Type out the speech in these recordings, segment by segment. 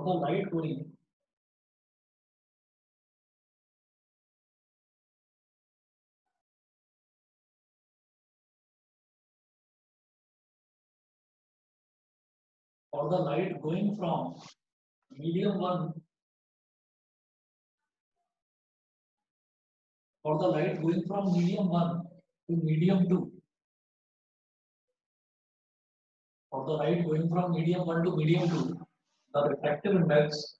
the light going from medium 1 or the light going from medium 1 to medium 2 or the light going from medium 1 to medium 2, the refractive index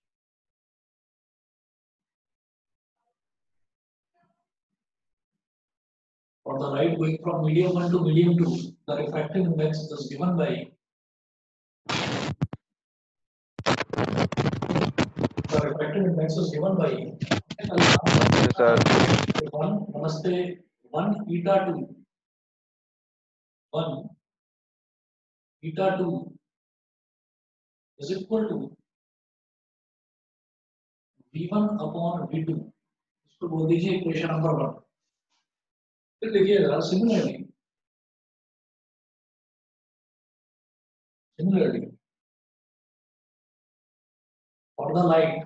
or the light going from medium 1 to medium 2, the refractive index is given by Sir. 1 eta 2 1 eta 2 is equal to V1 upon V2. इसको बोल दीजिए equation number 1. फिर देखिएगा similarly for the light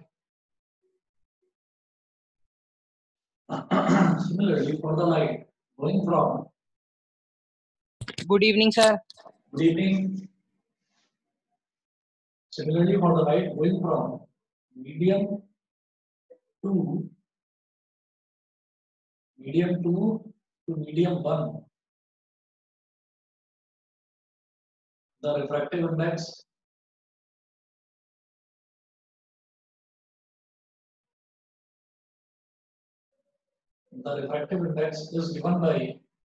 going from Good evening, sir. good evening. Similarly, for the light going from medium 2 to medium 1, the refractive index is given by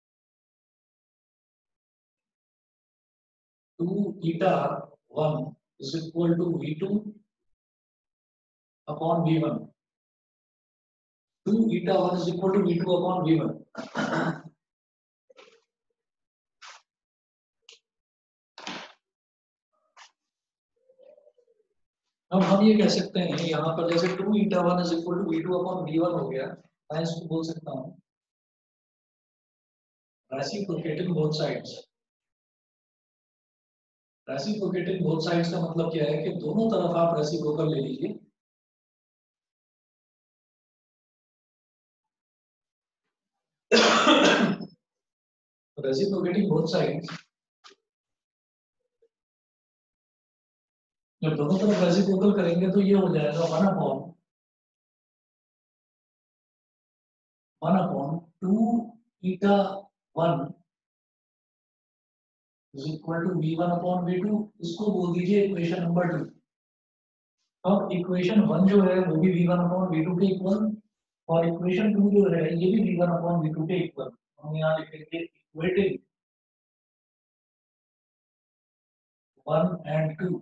2 eta 1 is equal to V2 upon V1. 2 eta 1 is equal to V2 upon V1. अब हम ये कह सकते हैं यहाँ पर जैसे 2 eta 1 is equal to V2 upon V1 हो गया, मैं इसको बोल सकता हूँ reciprocating both sides. Reciprocating both sides का मतलब क्या है कि दोनों तरफ आप रेसिप्रोकल ले लीजिए. रेसिप्रोकेटिंग बोथ साइड्स, जब दोनों तरफ रेसिप्रोकल करेंगे तो ये हो जाएगा 1 upon 2 eta 1 is equal to V1 upon V2. इसको बोल दीजिए इक्वेशन नंबर 2. अब इक्वेशन 1 जो है वो भी V1 upon V2 के इक्वल और इक्वेशन 2 जो है ये भी V1 upon V2 के इक्वल. हम यहाँ लिखेंगे equating 1 and 2.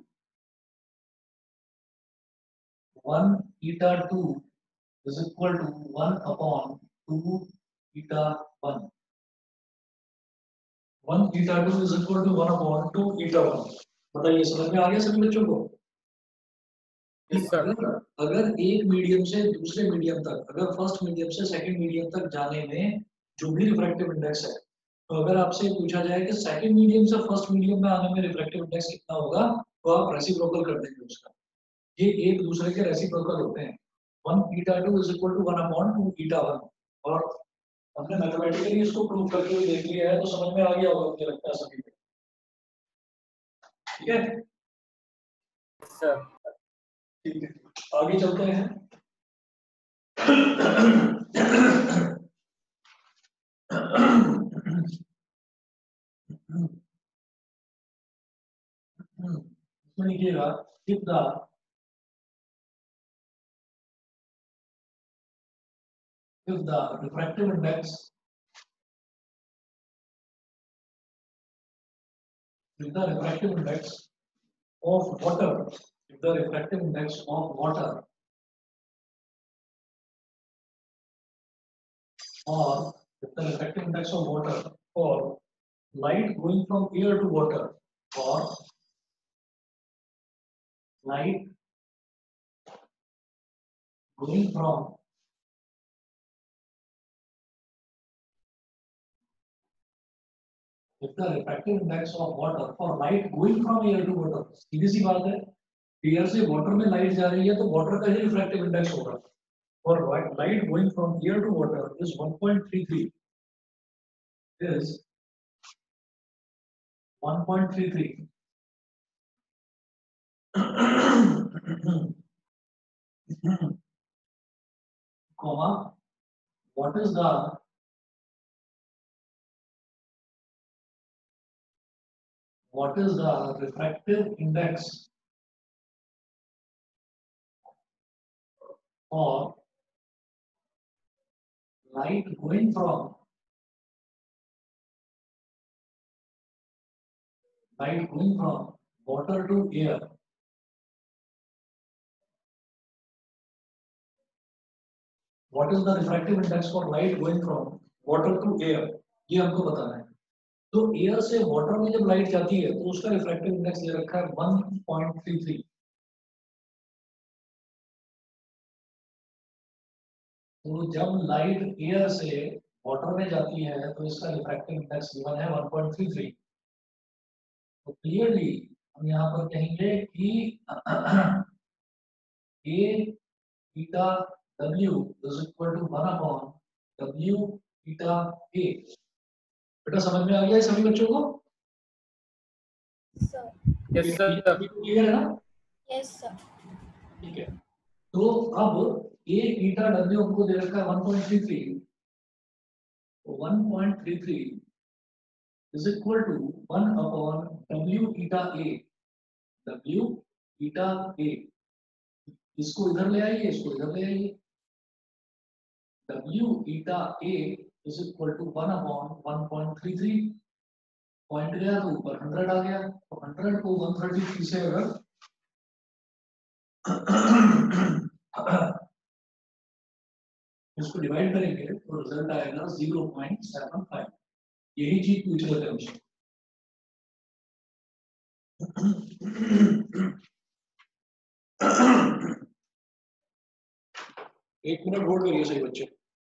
1 eta 2 is equal to 1 upon 2 eta 1. 1 eta 2 is equal to 1 upon 2 eta 1. बताइए समझ में आ गया सभी बच्चों को? अगर एक मीडियम से दूसरे मीडियम तक, अगर फर्स्ट मीडियम से सेकंड मीडियम तक जाने में जो भी रिफ्रैक्टिव इंडेक्स है, तो अगर आपसे पूछा जाए कि सेकंड मीडियम से फर्स्ट मीडियम में आने में रिफ्रैक्टिव इंडेक्स कितना होगा, तो आप रेसिप्रोकल कर देंगे उसका. ये एक दूसरे के रेसिप्रोकल होते हैं. 1 eta 2 is equal to 1 upon 2 eta 1. और हमने मैथमेटिकली इसको प्रूव करके भी देख लिया है, तो समझ में आ गया होगा मुझे लगता है सभी को. ठीक है सर? ठीक है, आगे चलते हैं. लिखिएगा if the refractive index of water, if the refractive index of water or if the refractive index of water or light going from air to water or light going from if the refractive index of water for light going from air to water, सीधी सी बात है air से water में light जा रही है तो water का ही refractive index होगा, और light going from air to water is 1.33 is 1.33 comma, what is the refractive index for light going from water to air? What is the refractive index for light going from water to air? ये हमको बताना है। तो air से water में जब light जाती है तो उसका रिफ्रैक्टिव इंडेक्स ले रखा है 1.33। तो जब लाइट एयर से वाटर में जाती है तो इसका रिफ्रैक्टिव इंडेक्स गिवन है 1.33। तो क्लियरली हम यहाँ पर कहेंगे कि A theta W is equal to 1 upon W theta A। बेटा समझ में आ गया है सभी बच्चों को? सर। Yes sir. क्लियर है ना? Yes sir. ठीक है, तो अब A theta W हमको दे रखा है 1.33, तो 1.33 is equal to 1 upon W theta A। W theta A, इसको इधर ले आइए, इसको इधर ले आइए। W theta A is equal to 1 upon 1.33, point गया तो ऊपर 100 आ गया, तो 100 को 133 से अगर इसको डिवाइड करेंगे तो रिजल्ट आएगा 0.75। यही चीज पूछ रहे थे हमसे। एक मिनट होल्ड करिए सही बच्चे।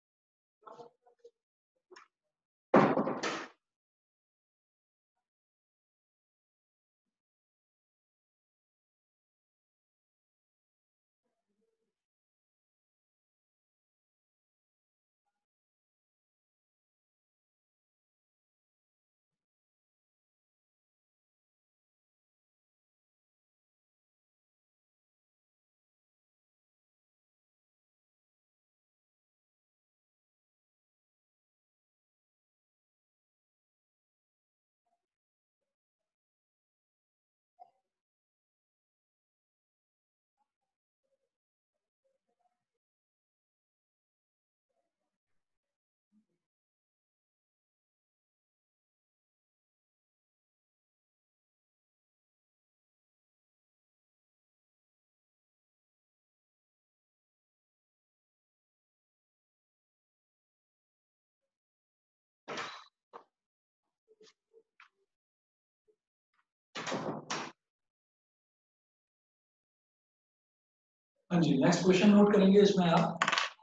हाँ जी, नेक्स्ट क्वेश्चन नोट करेंगे इसमें आप।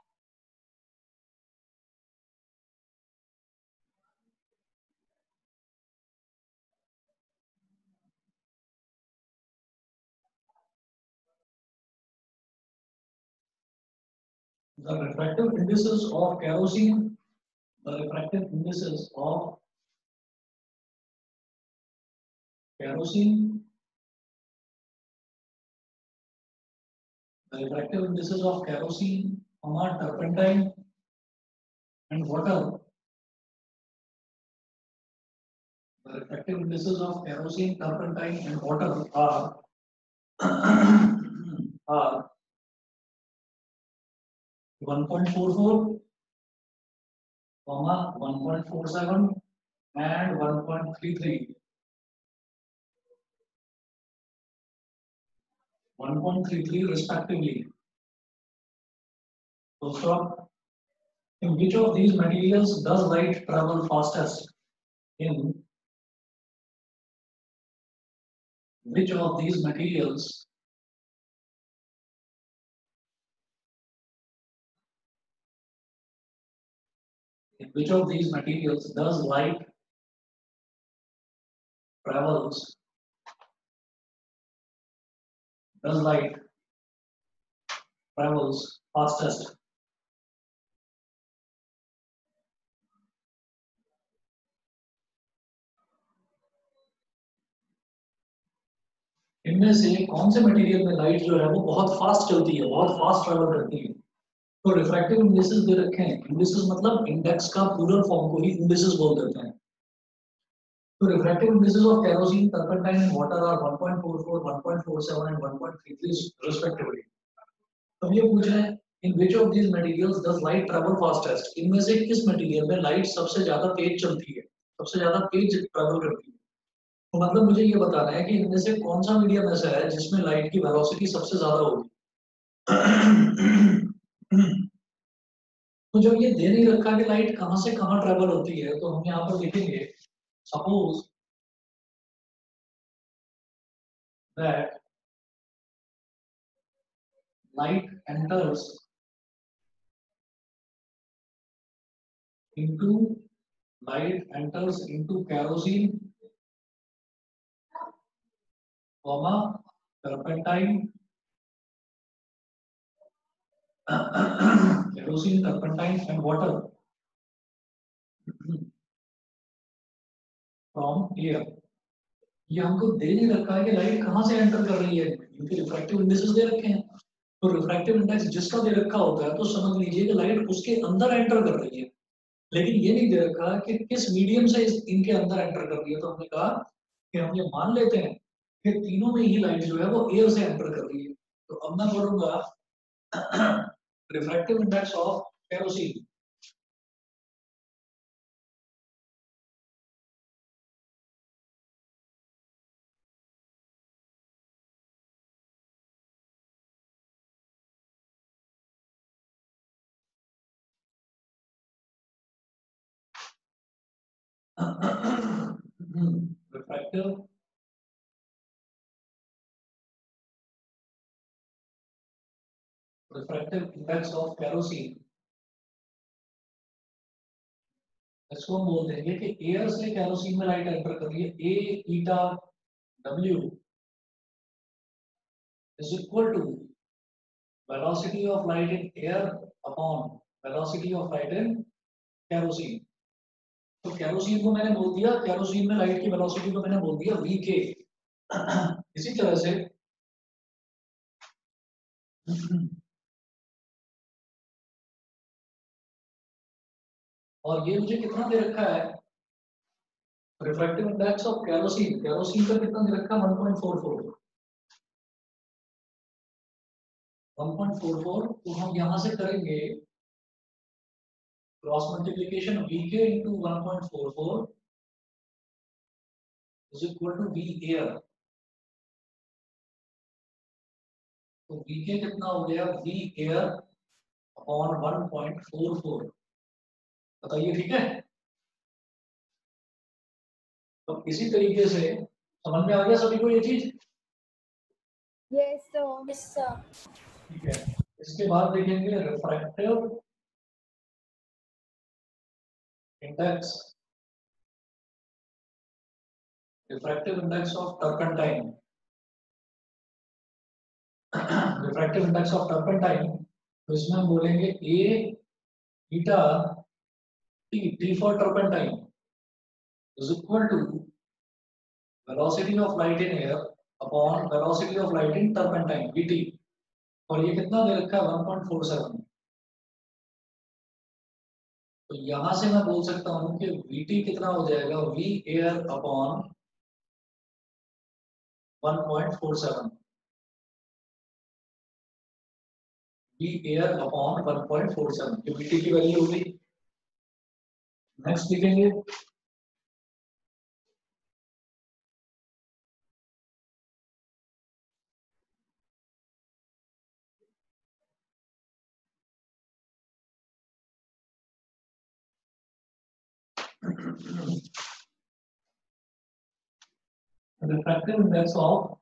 The refractive indices of kerosene, the refractive indices of kerosene, the refractive indices of kerosene, turpentine and water. The refractive indices of kerosene, turpentine and water are are 1.44, 1.47 and 1.33. 1.33 respectively. So stop. In which of these materials does light travel fastest? In which of these materials does light travels does light travels fastest? इनमें से कौन से material में light जो है वो बहुत fast चलती है, बहुत फास्ट ट्रेवल करती है? तो रिफ्रैक्टिव इंडिसेस दे रखे हैं। इंडिसेस मतलब इंडेक्स का प्लूरल फॉर्म को ही इंडिसेस बोल देते हैं। तो refractive indices of kerosene, turpentine and water are 1.44, 1.47 and 1.33 respectively. तो ये पूछ रहे हैं in which of these materials does light travel fastest? इनमें से किस मटेरियल में लाइट सबसे ज्यादा तेज चलती है, सबसे ज्यादा तेज ट्रैवल करती है? तो मतलब मुझे ये बताना है कि इनमें से कौन सा मीडियम ऐसा है जिसमें लाइट की वेलोसिटी सबसे ज्यादा होगी। तो जब ये दे नहीं रखा कि लाइट कहां से कहां ट्रेवल होती है, तो हम यहाँ पर लिखेंगे suppose that light enters into kerosene, comma turpentine, kerosene, turpentine and water from air. ये हमको दे नहीं रखा है कि लाइट कहाँ से एंटर कर रही है, इनके रिफ्रैक्टिव इंडेक्सेस दे रखे हैं। तो रिफ्रैक्टिव इंडेक्स जिसका दे रखा होता है तो समझ लीजिए कि लाइट उसके अंदर एंटर कर रही है, लेकिन ये नहीं दे रखा कि किस मीडियम से इनके अंदर एंटर कर रही है। तो हमने कहा कि हम ये मान लेते हैं कि तीनों में ही लाइट जो है वो एयर से एंटर कर रही है। तो अब मैं बोलूंगा refractive index of kerosene refractive index of kerosene, इसको हम बोल देंगे कि एयर से केरोसिन में लाइट एंटर कर रही है, a eta W is equal to velocity of light in air upon velocity of light in kerosene. तो केरोसिन को मैंने बोल दिया, केरोसिन में लाइट की वेलोसिटी को मैंने बोल दिया वी के। इसी तरह से और ये मुझे कितना दे रखा है, refractive index of kerosene, kerosene का कितना दे रखा है 1.44, 1.44। तो हम यहां से करेंगे cross multiplication VK into 1.44 is equal to V air. तो वीके कितना हो गया, वी एयर अपॉन 1.44। बताइए ठीक है? तो इसी तरीके से समझ में आ गया सभी को ये चीज? Yes, sir. Yes, sir. ठीक है, इसके बाद देखेंगे refractive index, refractive index of turpentine, refractive index of turpentine. तो इसमें हम बोलेंगे a eta T, T for turpentine is equal to velocity of light in air upon velocity of light in turpentine vt। और ये कितना दे रखा है 1.47। तो यहां से मैं बोल सकता हूं कि vt कितना हो जाएगा, v air upon 1.47, v air upon 1.47 ये vt की वैल्यू होगी। नेक्स्ट लिखेंगे refractive index of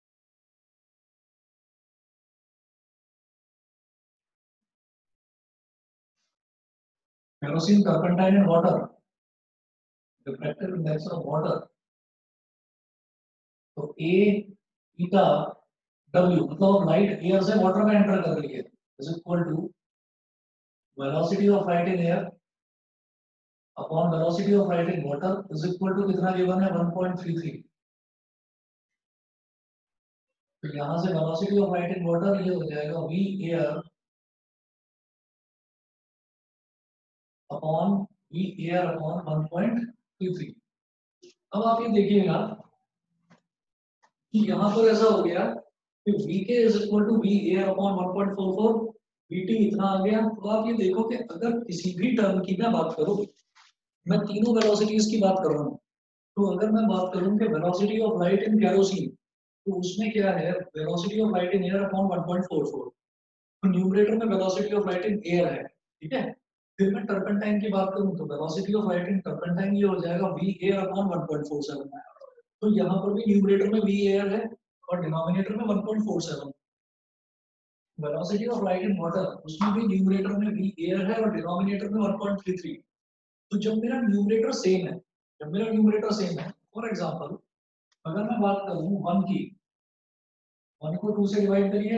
kerosene, turpentine and water, refractive index of water। तो a eta W मतलब लाइट एयर से वाटर में एंटर कर रही है is equal to velocity of light in air upon velocity of light in water is equal to कितना given है 1.33। तो यहाँ से velocity of light in water ये हो जाएगा v एयर अपॉन 1.33। अब आप ये देखिएगा कि यहाँ पर ऐसा हो गया कि Vk is equal to V air upon 1.44, Vt इतना आ गया। तो आप ये देखो कि अगर किसी भी टर्म की मैं बात करूं, मैं तीनों वेलोसिटीज की बात कर रहा हूँ, तो अगर मैं बात करूं कि velocity of light in kerosene, तो उसमें क्या है velocity of light in air upon 1.44। तो न्यूमरेटर में velocity of light in air है, ठीक है। फिर मैं टर्पेंटाइन की बात करूं तो velocity of light in turpentine ये हो जाएगा वी एयर अपॉन 1.47। तो यहाँ पर भी न्यूमरेटर में वी एयर है और डिनोमिनेटर में 1.47। Velocity of light in water उसमें भी न्यूमरेटर में वी एयर है और डिनोमिनेटर में 1.33। तो जब मेरा न्यूमरेटर सेम है, फॉर एग्जांपल अगर मैं बात करूं 1 की, 1 को 2 से डिवाइड करिए,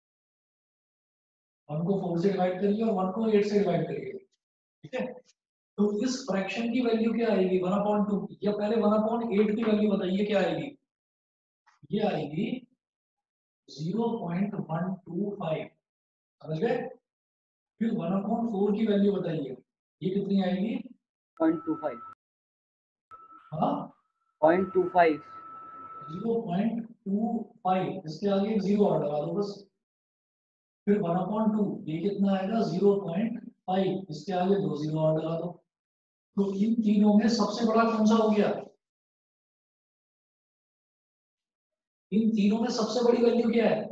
1 को 4 से डिवाइड करिए और 1 को 8 से डिवाइड करिए, ठीक है। तो इस फ्रैक्शन की वैल्यू क्या आएगी 1/2 की, या पहले 1/8 की वैल्यू बताइए क्या आएगी। ये आएगी 0.125, समझ गए। फिर 1/4 की वैल्यू बताइए, ये कितनी आएगी 0.25 हाँ 0.25 0.25, इसके आगे एक जीरो और लगा दो बस। फिर 1/2 ये कितना आएगा 0.5, इसके आगे 2 जीरो और लगा दो। तो इन तीनों में सबसे बड़ा कौन सा हो गया, इन तीनों में सबसे बड़ी वैल्यू क्या है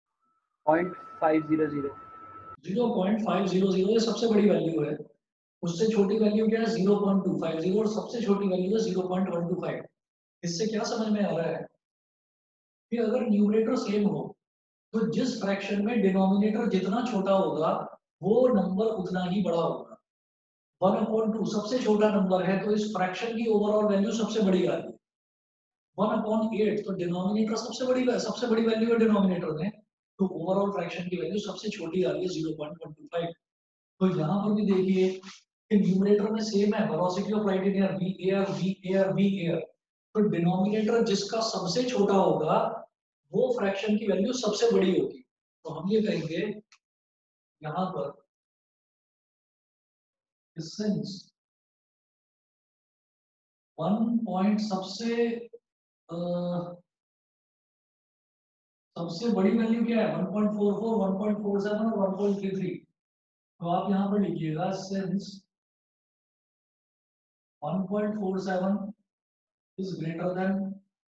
0.500 0.500, ये सबसे बड़ी वैल्यू है। उससे छोटी वैल्यू क्या है 0.250 और सबसे छोटी वैल्यू है 0.125। इससे क्या समझ में आ रहा है कि अगर न्यूमरेटर सेम हो तो जिस फ्रैक्शन में डिनोमिनेटर जितना छोटा होगा वो नंबर उतना ही बड़ा होगा। 1/2 सबसे छोटा नंबर है तो इस फ्रैक्शन की ओवरऑल वैल्यू सबसे बड़ी आ रही है। 1/8 तो डिनोमिनेटर सबसे बड़ी वैल्यू है डिनोमिनेटर में, तो ओवरऑल फ्रैक्शन की वैल्यू सबसे छोटी आ रही है 0.125। तो यहाँ पर भी देखिए कि न्यूमरेटर में सेम है velocity of light in air V air V air V air, तो डिनोमिनेटर जिसका सबसे छोटा होगा वो फ्रैक्शन की वैल्यू सबसे बड़ी होगी। तो हम ये कहेंगे यहाँ पर सिंस 1 पॉइंट सबसे बड़ी वैल्यू क्या है 1.44, 1.47 और 1.33। तो आप यहाँ पर लिखिएगा since 1.47 is greater than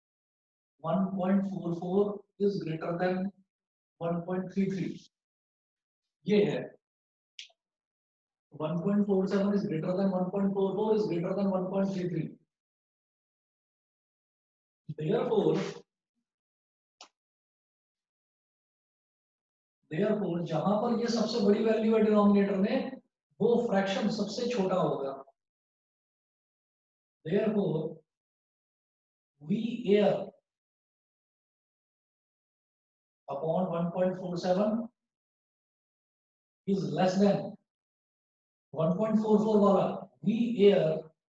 1.44 is greater than 1.33, ये है 1.47 is greater than 1.44 is greater than 1.33। therefore जहां पर ये सबसे बड़ी वैल्यू है डिनोमिनेटर में वो फ्रैक्शन सबसे छोटा होगा। therefore v air upon 1.47 is less than 1.44 वाला v air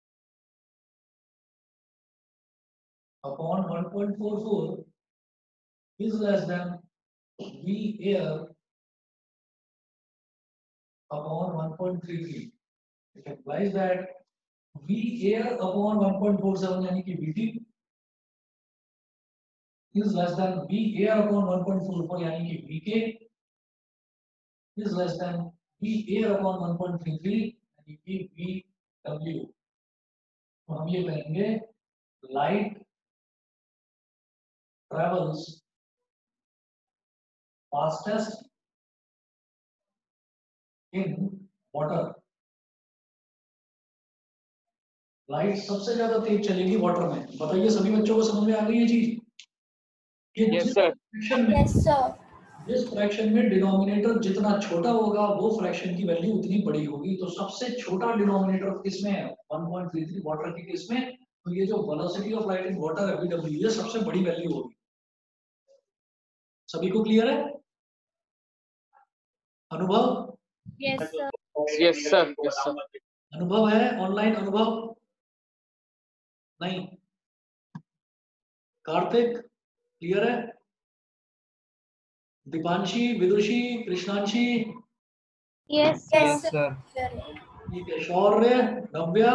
upon 1.44 is less than v air upon 1.33, which implies that v air upon 1.47 यानी कि vt is less than v air upon 1.44 यानी कि vk is less than v air upon 1.33 यानी कि vw। तो हम ये कहेंगे light travels fastest in water, light सबसे ज्यादा तेज चलेगी वाटर में। बताइए सभी बच्चों को समझ में आ गई ये चीज। Yes, sir. Yes, sir. जिस फ्रैक्शन में डिनोमिनेटर जितना छोटा होगा वो फ्रैक्शन की वैल्यू उतनी बड़ी होगी। तो सबसे छोटा डिनोमिनेटर किसमें है 1.33 वाटर के केस में, तो ये जो velocity of light in water है VW ये सबसे बड़ी वैल्यू होगी। सभी को क्लियर है? अनुभव? Yes, sir. Yes, sir. Yes, sir. अनुभव है? ऑनलाइन अनुभव? नहीं। कार्तिक क्लियर है? दीपांशी, विदुषी, कृष्णांशी? Yes, Yes, sir. sir. ठीक है। Shaurya, Navya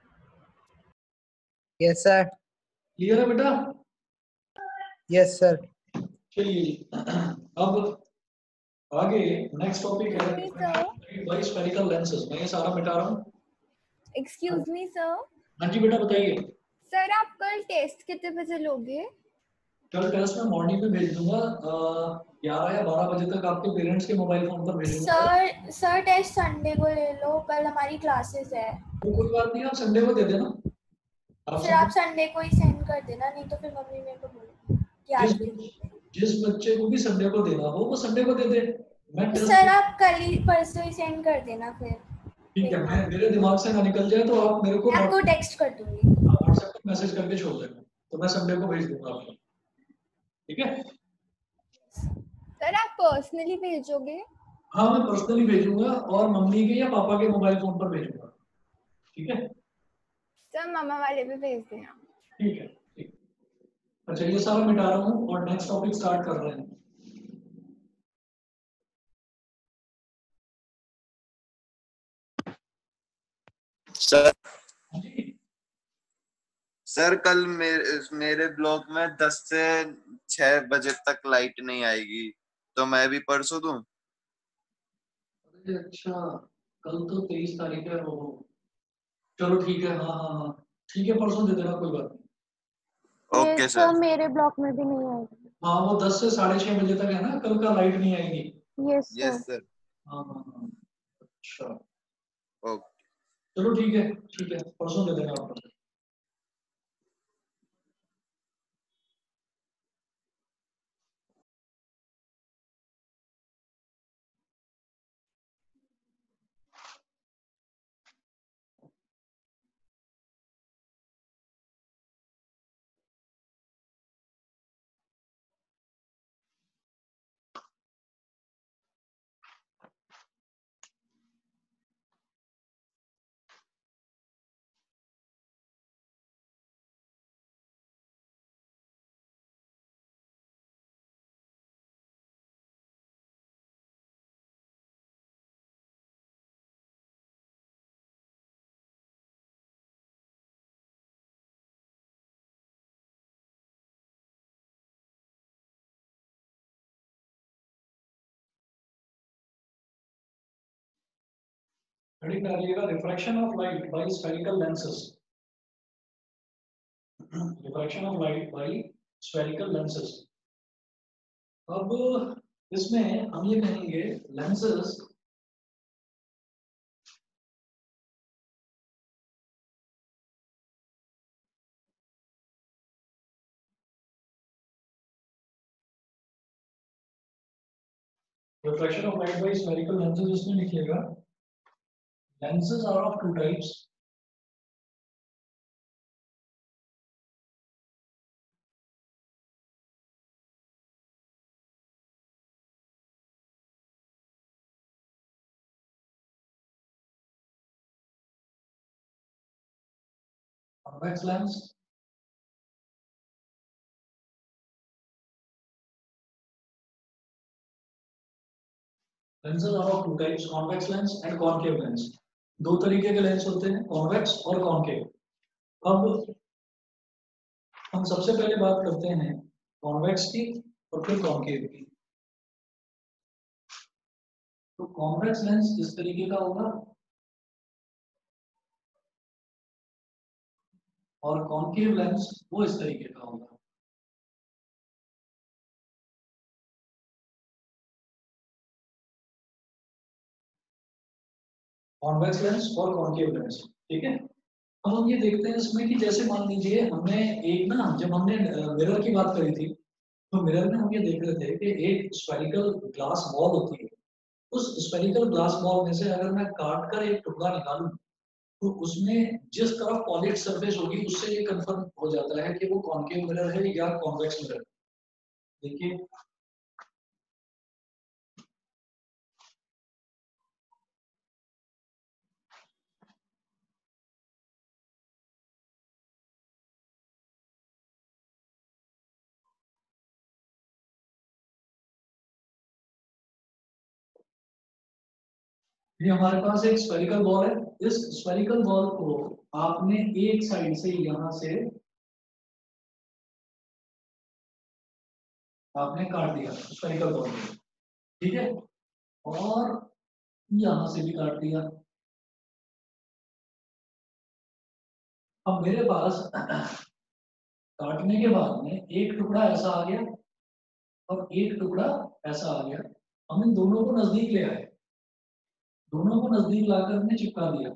Yes, sir. Clear है बेटा? Yes, sir. चलिए अब आगे नेक्स्ट टॉपिक है Excuse me, sir. By spherical lenses. मैं ये सारा मिटा रहा हूँ। Excuse me, sir. हाँ जी बेटा बताइए। सर आप कल टेस्ट कितने बजे लोगे? कल टेस्ट में मॉर्निंग में भेज दूंगा 11 या 12 बजे तक आपके पेरेंट्स के मोबाइल फोन पर भेजूंगा। सर टेस्ट संडे को ले लो, कल हमारी क्लासेस है। तो कोई बात नहीं, आप संडे को दे देना। फिर आप संडे को ही सेंड कर देना, नहीं तो फिर मम्मी मेरे को बोलेगी कि आज जिस बच्चे को भी संडे को देना हो वो संडे को दे दे। मैं सर आप कल ही परसों ही सेंड कर देना फिर। ठीक है, मैं मेरे दिमाग से ना निकल जाए तो आप मेरे को मैं आपको टेक्स्ट कर दूंगी, व्हाट्सएप पे मैसेज करके छोड़ देना, तो मैं संडे को भेज दूंगा आपको। ठीक है सर आप पर्सनली भेजोगे? हाँ मैं पर्सनली भेजूंगा और मम्मी के या पापा के मोबाइल फोन पर भेजूंगा। ठीक है सर मामा वाले भी भेज देना। ठीक है ठीक। अच्छा ये सारा मिटा रहा हूँ और नेक्स्ट टॉपिक स्टार्ट कर रहे हैं। सर हाँ जी सर कल मेरे ब्लॉक में 10 से 6 बजे तक लाइट नहीं आएगी, तो मैं भी परसों दूं? अरे अच्छा, कल तो 23 तारीख है। वो चलो ठीक है, हाँ हाँ हाँ ठीक है, परसों दे देना, कोई बात नहीं। Okay sir. मेरे ब्लॉक में भी नहीं आएगी। हाँ वो 10 से 6:30 बजे तक है ना, कल का लाइट नहीं आएगी। Yes yes sir. हाँ हाँ हाँ अच्छा ओके। चलो ठीक है परसों दे देना आप। हेडिंग डालिएगा refraction of light by spherical lenses. Refraction of light by spherical lenses. अब इसमें हम ये कहेंगे lenses refraction of light by spherical lenses. इसमें लिखिएगा lenses are of two types. Convex lens lenses are of two types, convex lens and concave lens. दो तरीके के लेंस होते हैं, कॉन्वेक्स और कॉन्केव। अब हम सबसे पहले बात करते हैं कॉन्वेक्स की और फिर कॉन्केव की। तो कॉन्वेक्स लेंस इस तरीके का होगा और कॉन्केव लेंस वो इस तरीके का होगा। कॉन्वेक्स लेंस और कॉन्केव लेंस, ठीक है। अब हम ये देखते हैं इसमें कि जैसे मान लीजिए हमने एक ना, जब हमने मिरर की बात करी थी तो मिरर में हम ये देख रहे थे कि एक स्फेरिकल ग्लास बॉल होती है। उस स्फेरिकल ग्लास बॉल में से अगर मैं काट कर एक टुकड़ा निकालूं तो उसमें जिस तरफ पॉलिश सरफेस होगी उससे ये कंफर्म हो जाता है कि वो कॉन्केव मिरर है या कॉन्वेक्स मिरर। देखिए ये हमारे पास एक स्फेरिकल बॉल है। इस स्फेरिकल बॉल को आपने एक साइड से यहां से आपने काट दिया स्फेरिकल बॉल को, ठीक है, और यहां से भी काट दिया। अब मेरे पास काटने के बाद में एक टुकड़ा ऐसा आ गया और एक टुकड़ा ऐसा आ गया। हम इन दोनों को नजदीक ले आए, दोनों को नजदीक लाकर हमने चिपका दिया।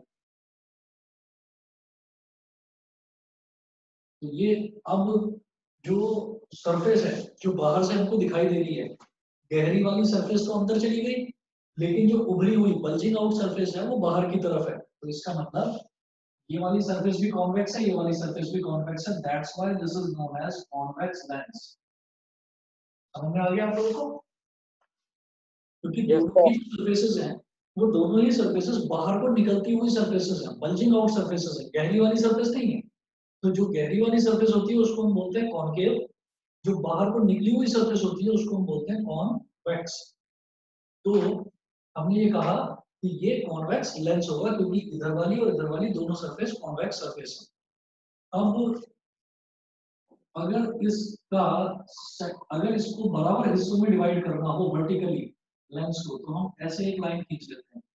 तो ये अब जो सरफेस है जो बाहर से हमको दिखाई दे रही है, गहरी वाली सरफेस तो अंदर चली गई, लेकिन जो उभरी हुई बल्जिंग आउट सरफेस है वो बाहर की तरफ है। तो इसका मतलब ये वाली सरफेस भी कॉन्वेक्स है, ये वाली सरफेस भी कॉन्वेक्स है। That's why this is known as convex lens. समझ में आ गया आप लोगों को? क्योंकि दोनों ही सरफेसेस हैं, वो दोनों ही सरफेसेस बाहर को निकलती हुई सरफेसेस हैं, बल्जिंग आउट सरफेसेस है, गहरी वाली सरफेस नहीं है। तो जो गहरी वाली सरफेस होती है उसको हम बोलते हैं कॉनकेव, जो बाहर को निकली हुई सरफेस होती है उसको हम बोलते हैं कॉन्वेक्स। तो हमने ये कहा कि ये कॉन्वेक्स लेंस होगा क्योंकि इधर वाली और इधर वाली दोनों सरफेस कॉन्वेक्स सरफेस है। अब अगर इसको बराबर हिस्सों में डिवाइड करना हो वर्टिकली लेंस को, तो हम ऐसे एक लाइन खींच लेते हैं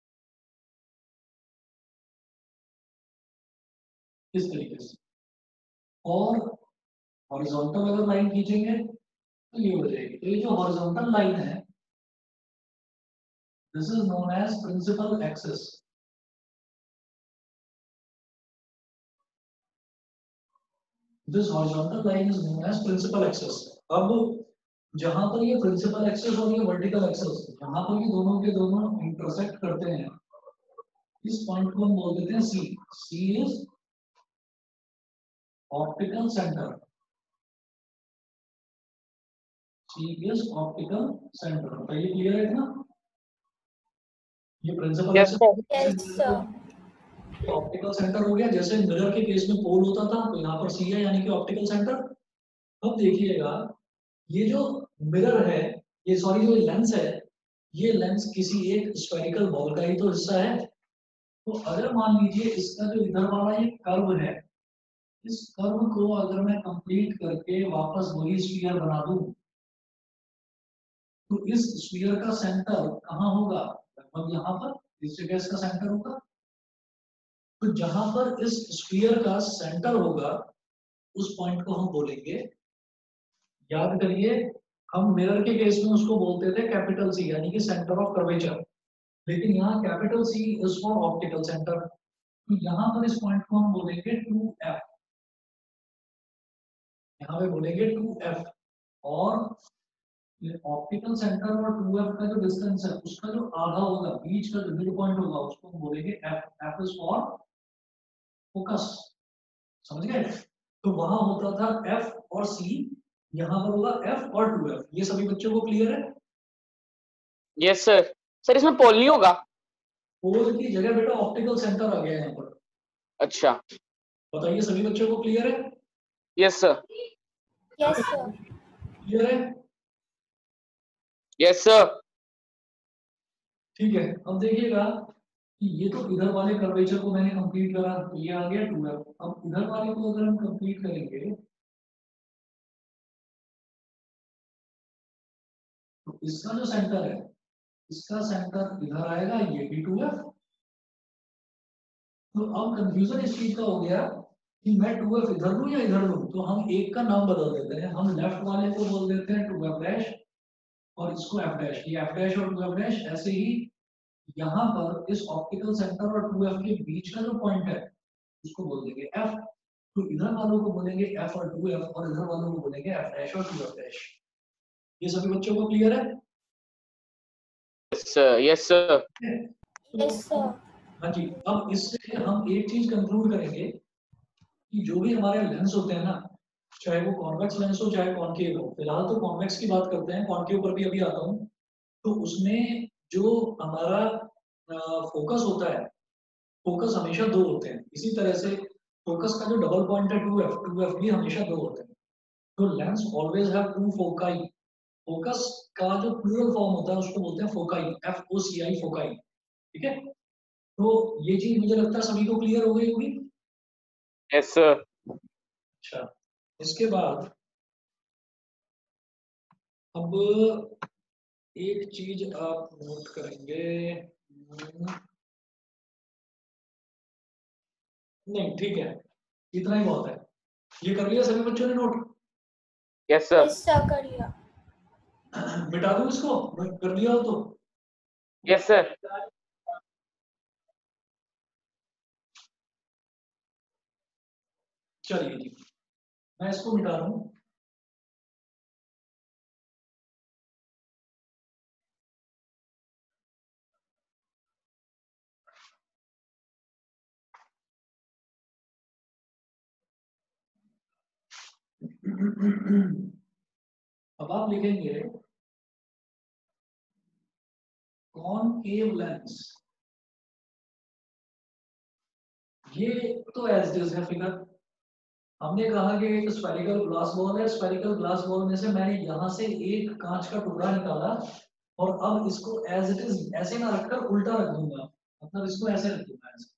इस तरीके से, और हॉरिजॉन्टल अगर लाइन खींचेंगे तो ये हो जाएगी। तो ये जो हॉरिजॉन्टल लाइन है this is known as principal axis. This horizontal line is known as principal axis. अब जहां पर ये प्रिंसिपल एक्सिस और ये वर्टिकल एक्सिस, जहां पर ये दोनों के दोनों इंटरसेक्ट करते हैं, इस पॉइंट को हम बोल देते हैं C. C is optical centre. C is optical centre. बताइए क्लियर है ना? ये principal Yes, axis sir. Optical centre हो गया। जैसे मिरर के केस में पोल होता था, तो यहाँ पर सी है यानी कि ऑप्टिकल सेंटर। अब देखिएगा ये जो मिरर है, ये सॉरी जो लेंस है, ये लेंस किसी एक स्फेरिकल बॉल का ही तो हिस्सा है। तो अगर मान लीजिए इसका जो इधर वाला ये कर्व है, इस कर्व को अगर मैं कंप्लीट करके वापस वही स्फीयर बना दूं, तो इस स्फीयर का सेंटर कहाँ होगा? लगभग यहाँ पर इस जगह इसका सेंटर होगा। तो जहां पर इस स्फीयर का सेंटर होगा उस पॉइंट को हम बोलेंगे, याद करिए, हम मिरर के केस में उसको बोलते थे कैपिटल सी यानी कि सेंटर ऑफ कर्वेचर, लेकिन यहाँ capital C is for optical centre. तो यहाँ पर इस पॉइंट को हम बोलेंगे 2f, यहाँ पे बोलेंगे 2f। और ऑप्टिकल सेंटर और 2f का जो डिस्टेंस है उसका जो आधा होगा, बीच का जो मिड पॉइंट होगा, उसको हम बोलेंगे f। f is for focus. समझ गए? तो वहां होता था f और c, यहाँ पर होगा f और 2f। ये सभी बच्चों को क्लियर है? Yes sir. सर इसमें पोल नहीं होगा? पोल की जगह बेटा ऑप्टिकल सेंटर आ गया यहाँ पर। अच्छा। बताइए सभी बच्चों को क्लियर है? Yes sir. Yes, sir. Clear है? Yes sir. ठीक है। अब देखिएगा कि ये तो इधर वाले कर्वेचर को मैंने कंप्लीट करा, तो ये आ गया 2f। अब इधर वाले को अगर हम कंप्लीट करेंगे तो इसका जो सेंटर है, इसका सेंटर इधर आएगा, ये भी 2f। तो अब कंफ्यूजन इस चीज का हो गया कि मैं 2f इधर लूं या इधर लूं, तो हम एक का नाम बदल देते हैं। हम लेफ्ट वाले को बोल देते हैं 2f डैश और इसको f डैश। ये f डैश और 2f डैश। ऐसे ही यहाँ पर इस ऑप्टिकल सेंटर और 2f के बीच का जो पॉइंट है उसको बोल देंगे f। तो इधर वालों को बोलेंगे f और 2f और इधर वालों को बोलेंगे f डैश और 2f डैश। ये सभी बच्चों को क्लियर है? Yes sir. Yes sir. Yes, sir. हाँ जी। अब इससे हम एक चीज कंक्लूड करेंगे कि जो भी हमारे लेंस होते हैं ना, चाहे वो कॉन्वेक्स लेंस हो चाहे कॉनकेव हो, फिलहाल तो कॉन्वेक्स की बात करते हैं, कॉनकेव पर भी अभी आता हूँ। तो उसमें जो हमारा फोकस होता है, फोकस हमेशा दो होते हैं। इसी तरह से फोकस का जो डबल पॉइंट है 2f भी हमेशा दो होते हैं। तो lens always have two foci. Focus का जो प्लूरल फॉर्म होता है उसको बोलते हैं फोकाई, FOCI फोकाई। ठीक है, तो ये चीज मुझे लगता है सभी को क्लियर हो गई होगी। Yes sir. अच्छा, इसके बाद अब एक चीज आप नोट करेंगे, नहीं ठीक है, इतना ही बहुत है। ये कर लिया सभी बच्चों ने note? Yes sir. Yes sir, कर लिया। मिटा दूं इसको, कर दिया हो तो? Yes sir. चलिए जी, मैं इसको मिटा रहा हूं। अब आप लिखेंगे कॉनकेव लेंस, ये तो एज इट इज है फिगर। हमने कहा कि एक स्फेरिकल ग्लास बॉल है, स्फेरिकल ग्लास बॉल में से मैंने यहां से एक कांच का टुकड़ा निकाला और अब इसको एज इट इज ऐसे ना रखकर उल्टा रख दूंगा, मतलब इसको ऐसे रख दूंगा ऐसे।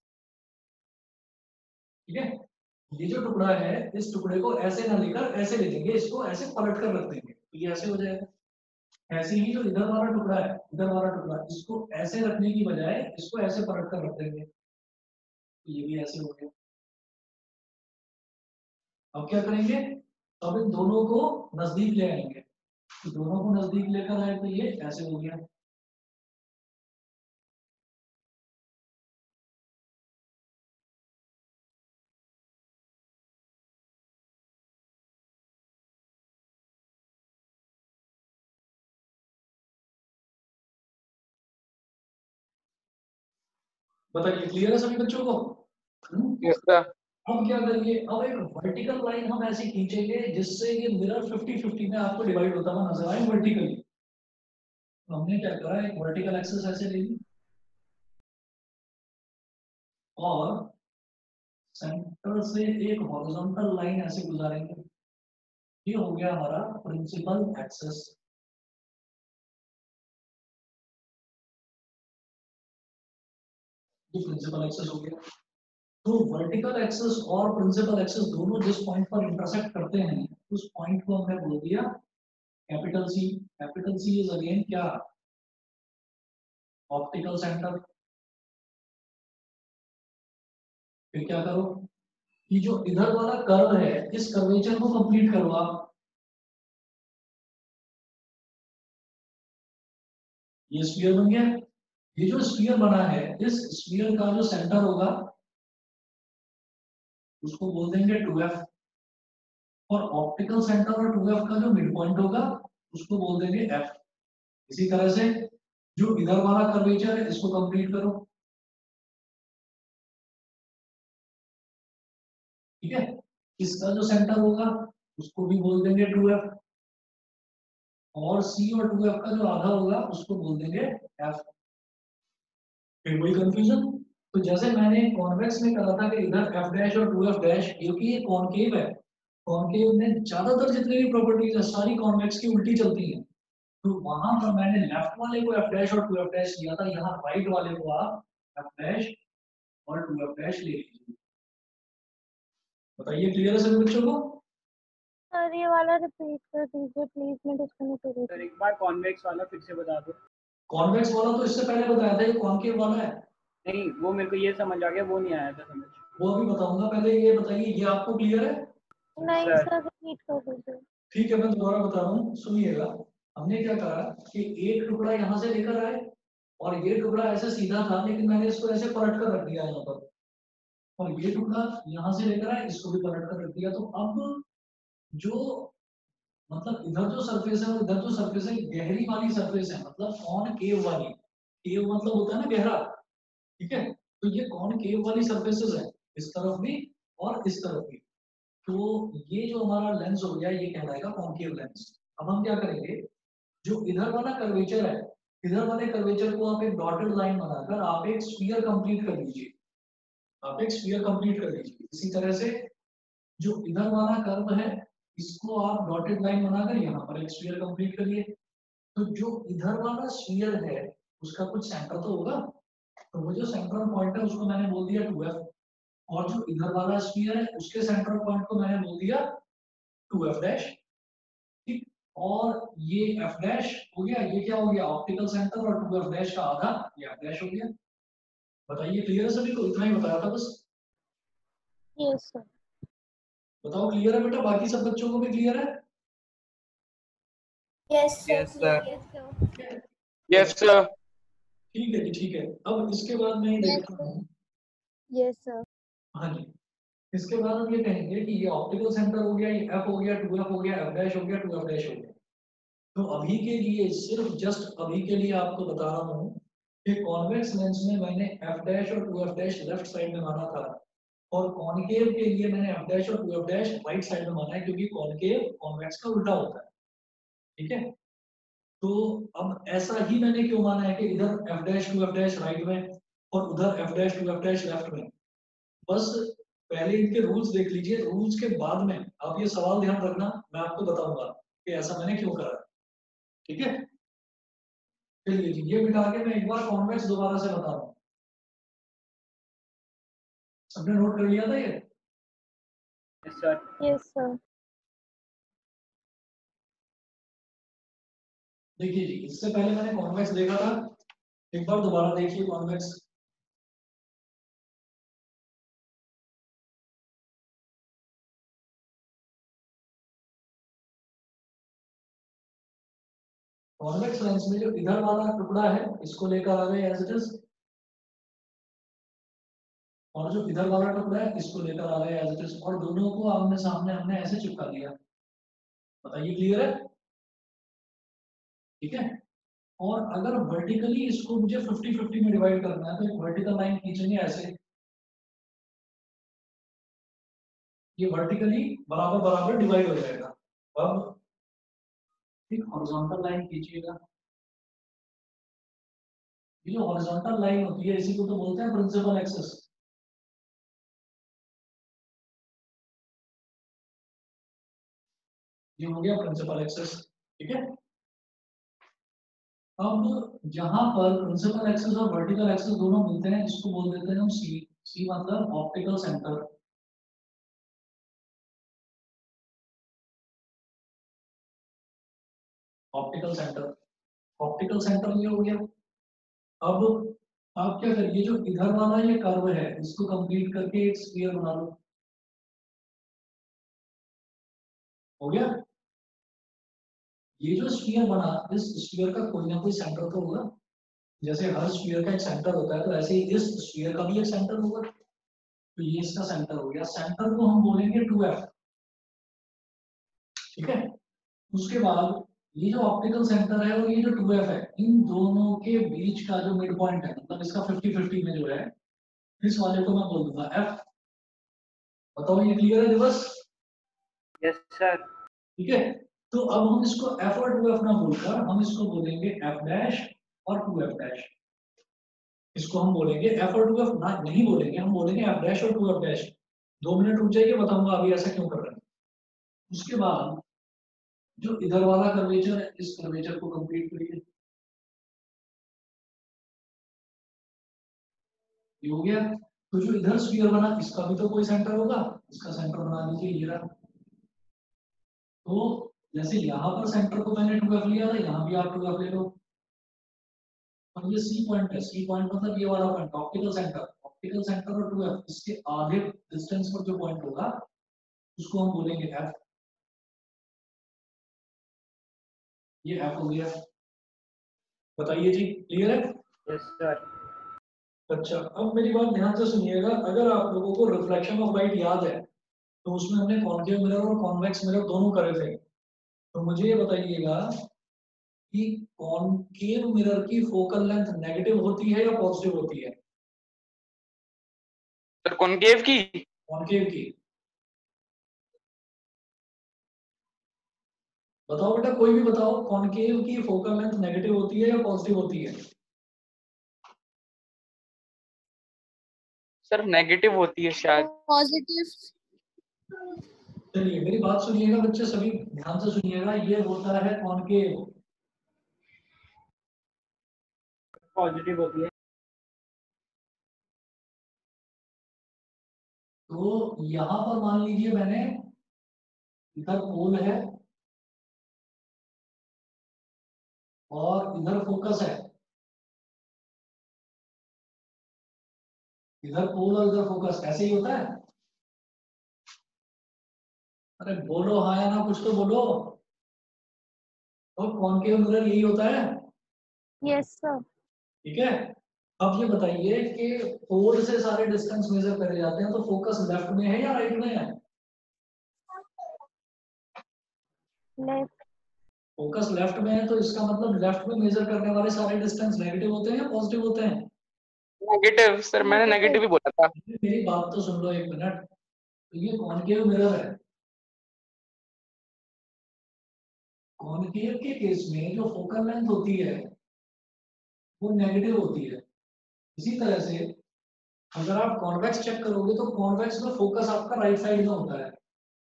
ठीक है, ये जो टुकड़ा है इस टुकड़े को ऐसे ना लेकर ऐसे ले लेंगे, इसको ऐसे पलट कर रख देंगे तो ये ऐसे हो जाएगा। ऐसे ही जो इधर वाला टुकड़ा है, इधर वाला टुकड़ा, इसको ऐसे रखने की बजाय इसको ऐसे पलट कर रख देंगे तो ये भी ऐसे हो गया। अब क्या करेंगे, अब इन दोनों को नजदीक ले आएंगे, तो दोनों को नजदीक लेकर आए तो ये ऐसे हो गया। बताइए क्लियर है सभी बच्चों को? Yes sir. अब क्या करेंगे, अब एक वर्टिकल लाइन हम ऐसे खींचेंगे जिससे ये मिरर 50-50 में आपको डिवाइड होता हुआ नजर आए वर्टिकली। तो हमने क्या करा, एक वर्टिकल एक्सिस ऐसे ले ली और सेंटर से एक हॉरिजॉन्टल लाइन ऐसे गुजारेंगे, ये हो गया हमारा प्रिंसिपल एक्सिस। ये प्रिंसिपल एक्सिस हो गया। तो वर्टिकल एक्सिस और प्रिंसिपल एक्सिस दोनों जिस पॉइंट पर इंटरसेक्ट करते हैं उस पॉइंट को हमने बोल दिया capital C. Capital C is again क्या, ऑप्टिकल सेंटर। फिर क्या करो कि जो इधर वाला कर्व है इस कर्वेचर को कंप्लीट करो आप। ये स्फीयर बन गया। ये जो स्फीयर बना है इस स्फीयर का जो सेंटर होगा उसको बोल देंगे 2f, और ऑप्टिकल सेंटर और 2f का जो मिड पॉइंट होगा उसको बोल देंगे f। इसी तरह से जो इधर वाला कर्वेचर है इसको कंप्लीट करो। ठीक है, इसका जो सेंटर होगा उसको भी बोल देंगे 2f, और c और 2f का जो आधा होगा उसको बोल देंगे f। फिर वही कंफ्यूजन, तो जैसे मैंने कॉन्वेक्स में कहा था कि इधर f डैश और 2f डैश, क्योंकि ये कॉनकेव है, कॉनकेव में ज्यादातर जितनी भी प्रॉपर्टीज है सारी कॉन्वेक्स की उल्टी चलती हैं, तो वहां पर मैंने लेफ्ट वाले को f डैश और 2f डैश लिया था, यहाँ राइट वाले को आप f डैश और 2f डैश ले लीजिए। बताइए क्लियर है सभी बच्चों को? सर ये वाला रिपीट कर दीजिए प्लीज, मैं डिस्कनेक्ट हो गई सर थी। एक बार कॉन्वेक्स वाला फिर से बता दो। कॉन्वेक्स वाला तो इससे पहले बताया था, ये कॉनकेव वाला है। नहीं वो मेरे को ये समझ आ गया, वो नहीं आया था समझ। वो अभी बताऊंगा, पहले ये बताइए ये आपको क्लियर है? नहीं सर। सर रिपीट कर दीजिए। ठीक है, मैं दोबारा बता रहा हूँ, सुनिएगा। हमने क्या कहा कि एक टुकड़ा यहाँ से लेकर आए और ये टुकड़ा ऐसे सीधा था लेकिन मैंने इसको ऐसे पलट कर रख दिया यहाँ पर, और ये टुकड़ा यहाँ से लेकर आए इसको भी पलट कर रख दिया। तो अब जो मतलब इधर जो सरफेस है और इधर जो सरफेस है गहरी वाली सरफेस है, मतलब कॉनकेव वाली। केव मतलब होता है ना गहरा, ठीक है, तो ये कॉनकेव वाली सरफेसेस है, इस तरफ भी और इस तरफ भी। तो ये जो हमारा लेंस हो गया ये कहलाएगा कॉनकेव लेंस। अब हम क्या करेंगे, जो इधर वाला कर्वेचर है, इधर वाले कर्वेचर को आप एक डॉटेड लाइन बनाकर आप एक स्फीयर कंप्लीट कर लीजिए, आप एक स्फीयर कंप्लीट कर लीजिए। इसी तरह से जो इधर वाला कर्व है इसको आप डॉटेड लाइन बनाकर यहाँ पर एक स्फीयर कंप्लीट करिए। तो जो इधर वाला स्फीयर है उसका कुछ सेंटर तो होगा, तो वो जो सेंट्रल पॉइंट है उसको मैंने बोल दिया 2f, और जो इधर वाला स्फीयर है उसके सेंट्रल पॉइंट को मैंने बोल दिया 2f डैश। ठीक, और ये f डैश हो गया, ये क्या हो गया ऑप्टिकल सेंटर, और 2f डैश का आधा ये f डैश हो गया। बताइए क्लियर है सभी को? इतना ही बताया था बस। Yes sir. बताओ क्लियर है बेटा? बाकी सब बच्चों को भी क्लियर है? Yes Yes, sir. Sir. Yes sir. ठीक है जी, ठीक है। अब इसके बाद मैं ये Yes, देखता हूँ। Yes sir. हाँ जी, इसके बाद हम ये कहेंगे कि ये ऑप्टिकल सेंटर हो गया, ये f हो गया, 2f हो गया, f डैश हो गया, 2f डैश हो गया। तो अभी के लिए, सिर्फ जस्ट अभी के लिए आपको बता रहा हूँ कि कॉन्वेक्स लेंस में मैंने f डैश और 2f डैश लेफ्ट साइड में माना था, और कॉनकेव के लिए मैंने f डैश और 2f डैश राइट साइड में माना है, क्योंकि कॉनकेव कॉन्वेक्स का उल्टा होता है। ठीक है, तो अब ऐसा ही मैंने क्यों माना है कि इधर f dash 2f dash right में और उधर f dash 2f dash left में। बस पहले इनके रूल्स देख लीजिए, रूल्स के बाद में आप ये सवाल ध्यान रखना, मैं आपको बताऊंगा कि ऐसा मैंने क्यों करा। ठीक है, चलिए जी, ये बिठा के मैं एक बार कॉन्वेक्स दोबारा से बता रहा हूँ। सबने नोट कर लिया था ये? Yes sir. Yes sir. देखिए जी, इससे पहले मैंने कॉन्वेक्स देखा था, एक बार दोबारा देखिए कॉन्वेक्स। कॉन्वेक्स लेंस में जो इधर वाला टुकड़ा है इसको लेकर आ गए एज इट इज, और जो इधर वाला टुकड़ा है इसको लेकर आ गए एज इट इज, और दोनों को आमने सामने हमने ऐसे चिपका दिया। बताइए क्लियर है? ठीक है, और अगर वर्टिकली इसको मुझे 50-50 में डिवाइड करना है तो एक वर्टिकल लाइन खींचेंगे ऐसे, ये वर्टिकली बराबर बराबर डिवाइड हो जाएगा। अब एक हॉरिजॉन्टल लाइन खींचिएगा, ये जो हॉरिजॉन्टल लाइन होती है इसी को तो बोलते हैं प्रिंसिपल एक्सिस। ये हो गया प्रिंसिपल एक्सिस। ठीक है, अब जहां पर प्रिंसिपल एक्सिस और वर्टिकल एक्सिस दोनों मिलते हैं इसको बोल देते हैं हम सी। सी मतलब optical centre. Optical centre, optical centre ये हो गया। अब आप क्या करिए, जो इधर वाला ये कर्व है इसको कंप्लीट करके एक स्फीयर बना लो। हो गया, ये जो स्फीयर बना, इस स्फीयर का कोई ना कोई सेंटर तो होगा। जैसे हर स्फीयर का एक सेंटर होता है, तो ऐसे ही इस स्फीयर का भी एक सेंटर होगा। तो ये इसका सेंटर हो गया, सेंटर को हम बोलेंगे 2f। ठीक है, उसके बाद ये जो ऑप्टिकल सेंटर है और ये जो 2f है, इन दोनों के बीच का जो मिड पॉइंट है, मतलब इसका 50-50 में जो है, इस वाले को मैं बोल दूंगा f। बताओ ये क्लियर है दिवस? Yes sir. ठीक है, तो अब हम इसको f और 2f ना बोलकर हम इसको बोलेंगे f डैश और 2f डैश। इसको हम बोलेंगे f और 2f ना नहीं बोलेंगे, हम बोलेंगे f डैश और 2f डैश। 2 मिनट रुक जाइए, बताऊंगा अभी ऐसा क्यों कर रहे हैं। उसके बाद जो इधर वाला कर्वेचर है, इस कर्वेचर को कंप्लीट करिए। ये हो गया, तो जो इधर स्फीयर बना इसका भी तो कोई सेंटर होगा, इसका सेंटर बना लीजिए ये रहा। तो जैसे यहाँ पर सेंटर को मैंने 2f लिया था, यहाँ भी आप 2f ले लो। और ये सी पॉइंट है, सी पॉइंट मतलब ये वाला point optical centre. Optical centre और 2f इसके आधे डिस्टेंस पर जो पॉइंट होगा उसको हम बोलेंगे f। ये f हो गया। बताइए जी, क्लियर है? Yes sir. अच्छा, अब मेरी बात ध्यान से सुनिएगा। अगर आप लोगों को रिफ्लेक्शन ऑफ लाइट याद है तो उसमें हमने कॉन्केव मिरर और कॉन्वेक्स मिरर दोनों करे थे। तो मुझे ये बताइएगा कि कॉन्केव मिरर की फोकल लेंथ नेगेटिव होती है या पॉजिटिव होती है? सर कॉनकेव की? कॉन्केव की बताओ बेटा, कोई भी बताओ, कॉन्केव की फोकल लेंथ नेगेटिव होती है या पॉजिटिव होती है? सर नेगेटिव होती है शायद। पॉजिटिव। चलिए मेरी बात सुनिएगा बच्चे, सभी ध्यान से सुनिएगा। ये होता है कॉन्केव। पॉजिटिव होती है। तो यहाँ पर मान लीजिए मैंने इधर पोल है और इधर फोकस है, इधर पोल और इधर फोकस, ऐसे ही होता है। अरे बोलो हाँ या ना, कुछ तो बोलो। तो कॉनकेव मिरर यही होता है, यस सर। ठीक है। अब ये बताइए कि पोल से सारे डिस्टेंस मेजर करे जाते हैं, तो फोकस लेफ्ट में है या राइट में है? लेफ्ट। फोकस लेफ्ट में है, तो इसका मतलब लेफ्ट में मेजर करने वाले सारे डिस्टेंस नेगेटिव होते हैं या पॉजिटिव होते हैं? नेगेटिव सर, मैंने नेगेटिव ही बोला था। मेरी बात तो सुन लो एक मिनट। तो ये कॉनकेव मिरर है। कॉनकेव के केस में जो फोकल लेंथ होती है वो नेगेटिव होती है। इसी तरह से अगर आप कॉन्वेक्स चेक करोगे तो कॉन्वेक्स में फोकस आपका राइट साइड में होता है।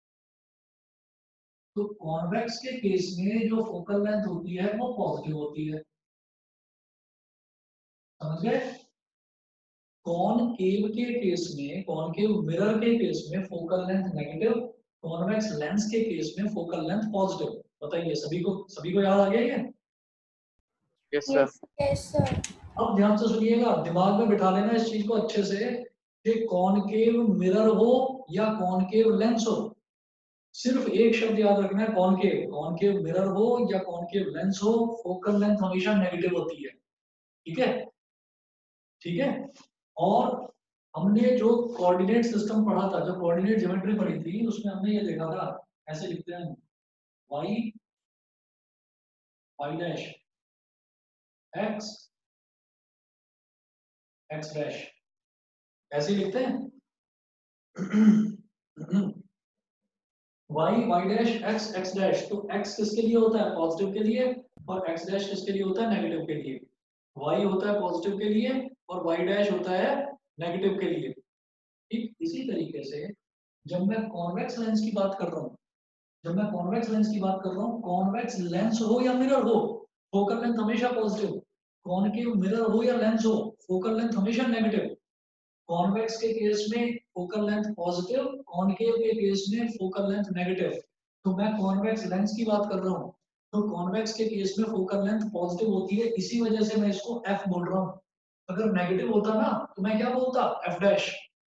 तो कॉन्वेक्स के केस में जो फोकल लेंथ होती है वो पॉजिटिव होती है, समझ गए। कॉनकेव के केस में, कॉनकेव मिरर के केस में focal length negative, convex lens के केस में फोकल लेंथ पॉजिटिव। बताइए सभी को याद आ गया ये? Yes sir. Yes sir. अब ध्यान से सुनिएगा, दिमाग में बिठा लेना इस चीज को अच्छे से कि कॉनकेव मिरर हो या कॉनकेव लेंस हो, सिर्फ एक शब्द याद रखना है, कॉनकेव। कॉनकेव मिरर हो या कॉनकेव लेंस हो, फोकल लेंथ हमेशा नेगेटिव होती है, ठीक है। ठीक है। और हमने जो कोऑर्डिनेट सिस्टम पढ़ा था, जो कोऑर्डिनेट ज्योमेट्री पढ़ी थी, उसमें हमने ये देखा था, ऐसे लिखते हैं y y dash x x dash, ऐसे ही लिखते हैं। y dash x dash. तो x किसके लिए होता है? पॉजिटिव के लिए। और x डैश किसके लिए होता है? नेगेटिव के लिए। y होता है पॉजिटिव के लिए और y डैश होता है नेगेटिव के लिए। ठीक इसी तरीके से जब मैं कॉन्वेक्स लेंस की बात कर रहा हूँ, जब मैं कॉन्वेक्स लेंस की बात कर रहा हूँ, कॉन्वेक्स लेंस हो या मिरर हो, फोकल लेंथ हमेशा पॉजिटिव। कॉनकेव मिरर हो या लेंस हो, फोकल लेंथ हमेशा नेगेटिव। कॉन्वेक्स के केस में फोकल लेंथ पॉजिटिव, कॉनकेव के केस में फोकल लेंथ नेगेटिव। तो मैं कॉन्वेक्स लेंस की बात कर रहा हूँ, तो कॉन्वेक्स के केस में फोकल लेंथ पॉजिटिव होती है, इसी वजह से मैं इसको एफ बोल रहा हूँ। अगर नेगेटिव होता ना तो मैं क्या बोलता? F dash.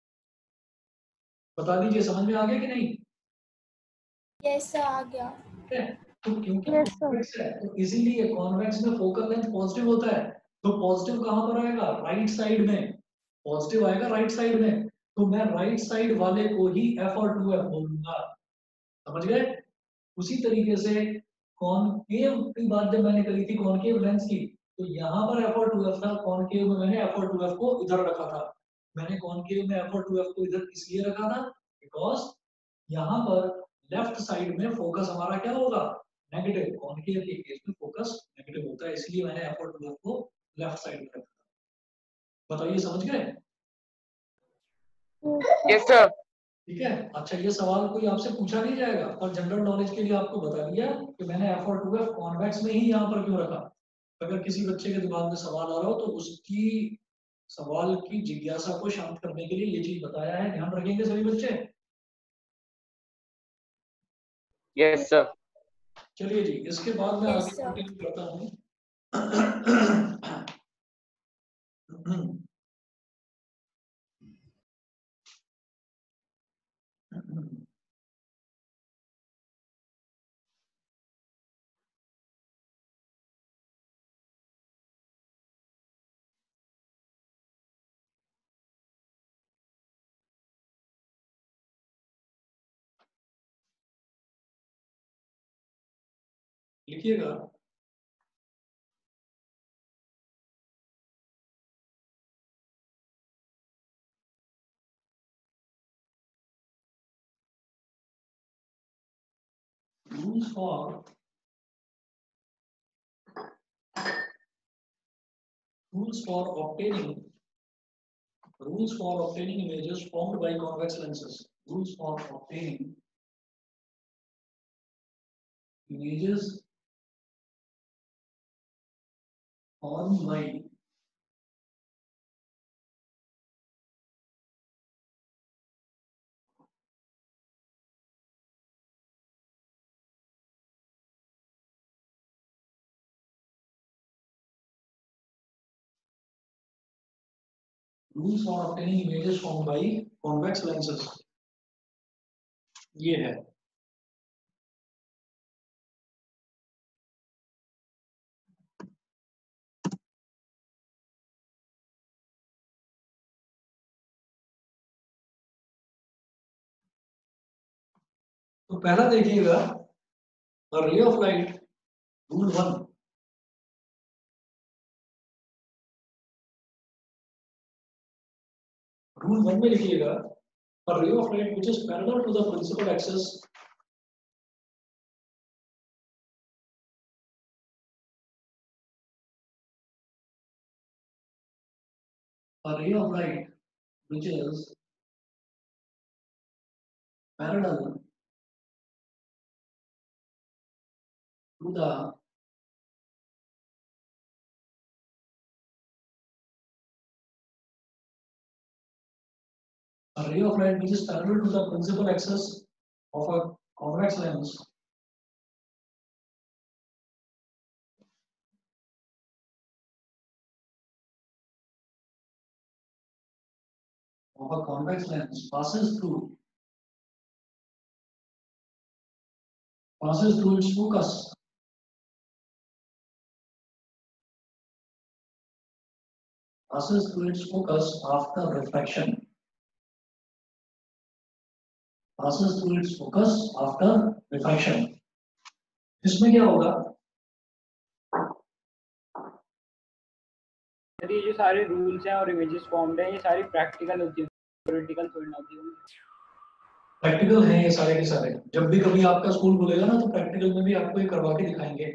बता दीजिए समझ में आ गया कि नहीं? यस सर, आ गया। ठीक है। तो क्योंकि यस सर। कॉन्वेक्स है तो इसीलिए कॉन्वेक्स में फोकल लेंथ पॉजिटिव होता है। तो पॉजिटिव कहां पर आएगा? राइट साइड में। पॉजिटिव आएगा राइट साइड में, तो मैं राइट साइड वाले को ही एफ और टू एफ बोलूंगा, समझ गए। उसी तरीके से कॉनकेव की बात जब मैंने करी थी, कॉनकेव लेंस की, तो यहाँ पर एफ और टू एफ था, कॉनकेव में मैंने एफ और टू एफ को इधर रखा था। मैंने कॉनकेव में एफ और टू एफ को इधर इसलिए रखा था बिकॉज यहाँ पर लेफ्ट साइड में फोकस हमारा क्या होगा? नेगेटिव। कॉनकेव के केस में फोकस नेगेटिव होता है, इसलिए मैंने एफ और टू एफ को लेफ्ट साइड में रखा। बताइए समझ गए? Yes sir. ठीक है। अच्छा, ये सवाल कोई आपसे पूछा नहीं जाएगा, पर जनरल नॉलेज के लिए आपको बता दिया कि मैंने एफ और टू एफ कॉन्वेक्स में ही यहाँ पर क्यों रखा। अगर किसी बच्चे के दिमाग में सवाल आ रहा हो तो उसकी सवाल की जिज्ञासा को शांत करने के लिए ये चीज बताया है, ध्यान रखेंगे सभी बच्चे। Yes sir. चलिए जी, इसके बाद मैं यस आगे सर। कंटिन्यू करता हूँ। लिखिएगा, rules for rules for obtaining rules for obtaining images formed by convex lenses. Rules for obtaining images formed by rules for obtaining images formed by convex lenses, ये है। तो पहला देखिएगा, रे ऑफ लाइट, रूल 1। रूल 1 में लिखिएगा, a ray of light which is parallel to the principal axis a ray of light which is parallel to the a ray of light which is parallel to the principal axis of a convex lens passes through its focus after refraction. Passes through its focus after refraction. इसमें क्या होगा? Sir ये जो सारे rules हैं और images formed हैं ये सारी प्रैक्टिकल होती है, थ्योरेटिकल थोड़ी ना होती है। प्रैक्टिकल हैं ये सारे के सारे। जब भी कभी आपका स्कूल खुलेगा ना तो प्रैक्टिकल में भी आपको ये करवा के दिखाएंगे।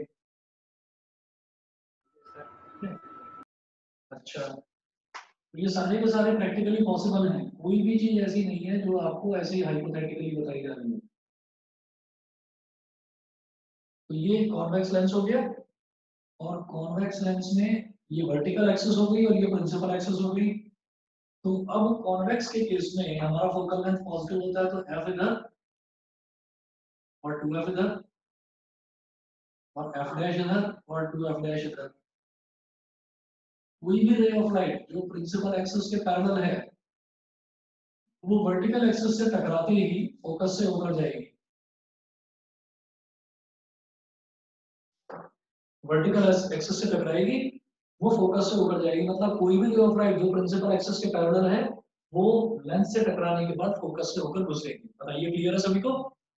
अच्छा, ये सारे के सारे प्रैक्टिकली पॉसिबल हैं, कोई भी चीज ऐसी नहीं है जो आपको ऐसे ही हाइपोथेटिकली बताई जा रही है। तो ये कॉन्वेक्स लेंस हो गया, और कॉन्वेक्स लेंस में ये वर्टिकल एक्सिस हो गई और ये प्रिंसिपल एक्सिस हो गई। तो अब कॉन्वेक्स के केस में हमारा फोकल लेंथ पॉजिटिव होता है, तो एफ इधर और 2f इधर और f डैश इधर और 2f डैश इधर। कोई भी रे ऑफ लाइट जो प्रिंसिपल एक्सिस के पैरेलल है वो वर्टिकल एक्सिस से टकराते ही फोकस से होकर जाएगी। वर्टिकल एक्सिस से टकराएगी, वो फोकस से होकर जाएगी। मतलब कोई भी रे ऑफ लाइट जो प्रिंसिपल एक्सिस के पैरेलल है वो लेंस से टकराने के बाद फोकस से होकर गुजरेगी। बताइए, क्लियर है सभी को?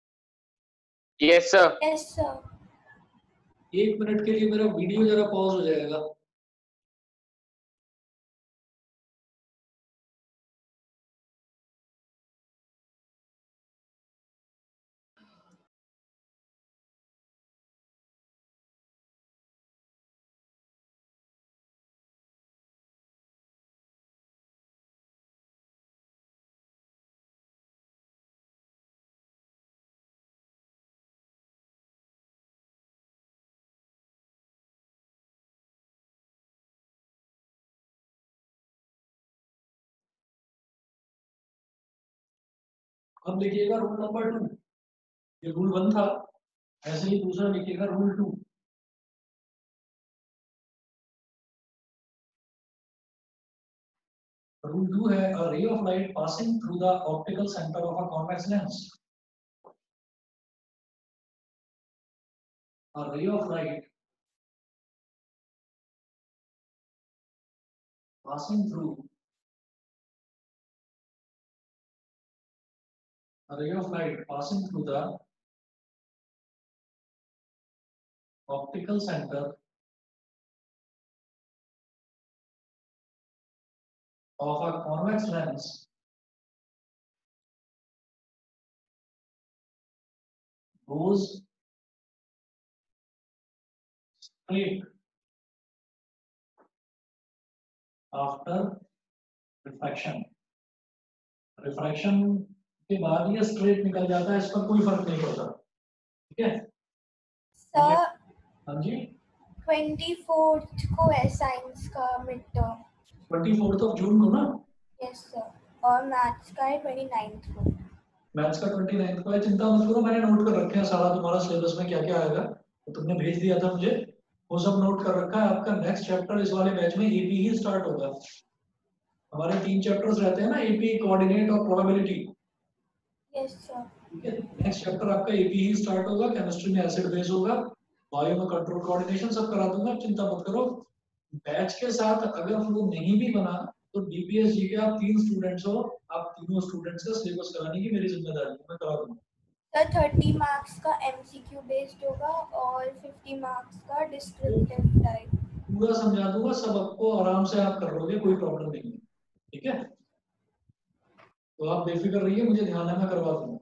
Yes sir. Yes sir. 1 minute के लिए मेरा वीडियो जरा पॉज हो जाएगा। अब लिखिएगा रूल नंबर 2। ये रूल 1 था, ऐसे ही दूसरा लिखिएगा रूल 2। रूल 2 है, a ray of light passing through the optical center of a convex lens. A ray of light passing through the optical center of a convex lens goes straight after refraction. Refraction के बाद ये straight निकल जाता है, इस पर कोई फर्क नहीं पड़ता। ठीक है सर? हाँ जी, 24th को है साइंस का मिड टर्म। 24 जून को ना? Yes sir. और मैथ्स का है 29th को। मैथ्स का 29 को है। चिंता मत करो, मैंने नोट कर रखे हैं सारा तुम्हारा सिलेबस में क्या क्या आएगा, तो तुमने भेज दिया था मुझे, वो सब नोट कर रखा है। आपका नेक्स्ट चैप्टर इस वाले बैच में एपी ही स्टार्ट होगा। हमारे 3 चैप्टर्स रहते हैं ना, एपी, कोऑर्डिनेट और प्रोबेबिलिटी। Yes sir. ठीक है, नेक्स्ट चैप्टर आपका एपी ही स्टार्ट होगा, केमिस्ट्री में एसिड बेस होगा, बायो में कंट्रोल कोऑर्डिनेशन सब करा दूंगा, चिंता मत करो। बैच के साथ अगर फ्लो नहीं भी बना तो डीपीएस जी के आप 3 स्टूडेंट्स हो, आप तीनों स्टूडेंट्स का सिलेबस कराने की मेरी जिम्मेदारी है, मैं करा दूंगा। सर 30 मार्क्स का एमसीक्यू बेस्ड होगा और 50 मार्क्स का डिस्क्रिप्टिव टाइप। पूरा समझा दूंगा, सब आपको आराम से आप कर लोगे, कोई प्रॉब्लम नहीं है। ठीक है, तो आप बेफिक्र रहिए, मुझे ध्यान है, मैं करवा दूंगा।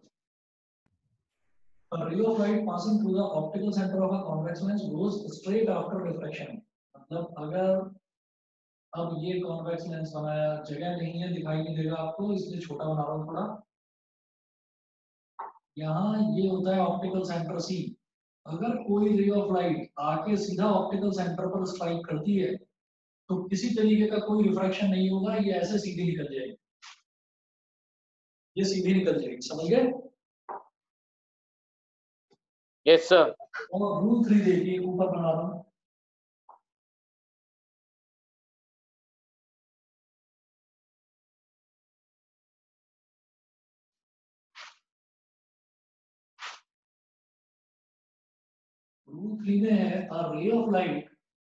A ray of light passing through the optical center of a convex lens goes straight after refraction। मतलब अगर अब ये कॉन्वेक्स लेंस बनाया, जगह नहीं है, दिखाई नहीं देगा आपको, इसलिए छोटा बना रहा हूँ थोड़ा। यहाँ ये होता है ऑप्टिकल सेंटर सी। अगर कोई रे ऑफ लाइट आके सीधा ऑप्टिकल सेंटर पर स्ट्राइक करती है तो किसी तरीके का कोई रिफ्रैक्शन नहीं होगा, ये ऐसे सीधी निकल जाएगी, ये सीधी निकल जाएगी, समझ गए? Yes sir. और रूल 3 देखिए, ऊपर बना रहा हूँ। रूल 3 में है a ray of light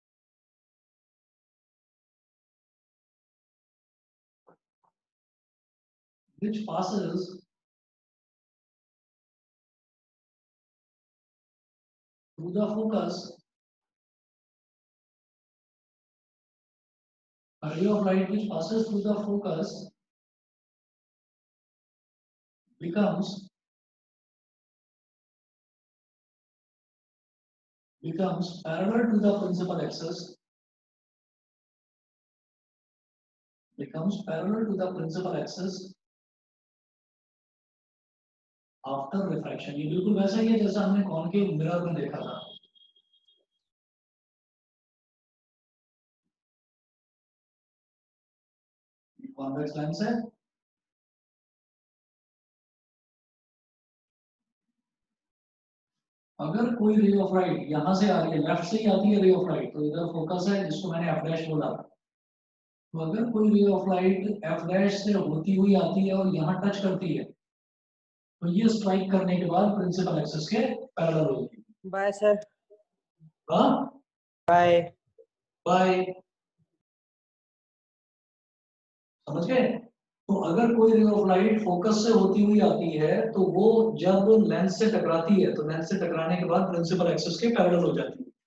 which passes through the focus, a ray of light which passes through the focus becomes parallel to the principal axis, becomes parallel to the principal axis after refraction। ये बिल्कुल वैसा ही है जैसा हमने concave mirror में देखा था। Convex lens है, अगर कोई रे ऑफ लाइट यहाँ से आ रही है, लेफ्ट से ही आती है रे ऑफ लाइट, तो इधर फोकस है जिसको मैंने एफ डैश बोला। तो अगर कोई रे ऑफ लाइट एफ डैश से होती हुई आती है और यहाँ टच करती है तो ये स्ट्राइक करने के बाद प्रिंसिपल एक्सिस के पैरेलल होगी। Bye sir. हाँ, बाय। बाय, समझ गए? तो अगर कोई रे ऑफ लाइट फोकस से होती हुई आती है तो वो जब लेंस से टकराती है तो लेंस से टकराने के बाद प्रिंसिपल एक्सिस के पैरेलल हो जाती है।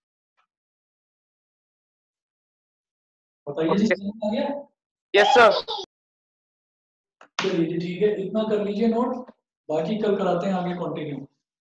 बताइए जी, समझ आ गया? Yes sir. चलिए जी, ठीक है, इतना कर लीजिए नोट, बाकी कल कराते हैं आगे कंटिन्यू।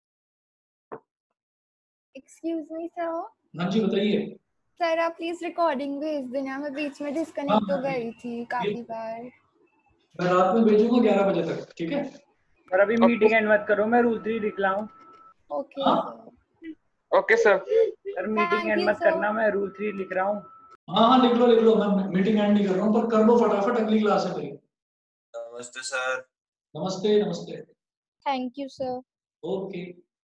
Excuse me sir. हाँ जी, बताइए। सर आप प्लीज रिकॉर्डिंग भेज देना, मैं बीच में डिस्कनेक्ट हो गई थी काफी बार। मैं रात में भेजूंगा 11 बजे तक, ठीक है? सर अभी मीटिंग एंड मत करो, मैं रूल 3 लिख लाऊं। ओके हाँ? Sir. Okay sir. Sir meeting Thank end you, मत sir. करना, मैं रूल 3 लिख रहा हूँ। हाँ हाँ, लिख लो, मैं मीटिंग एंड नहीं कर रहा हूँ, पर कर लो फटाफट, अगली क्लास है मेरी। नमस्ते सर। नमस्ते नमस्ते। Thank you sir. Okay.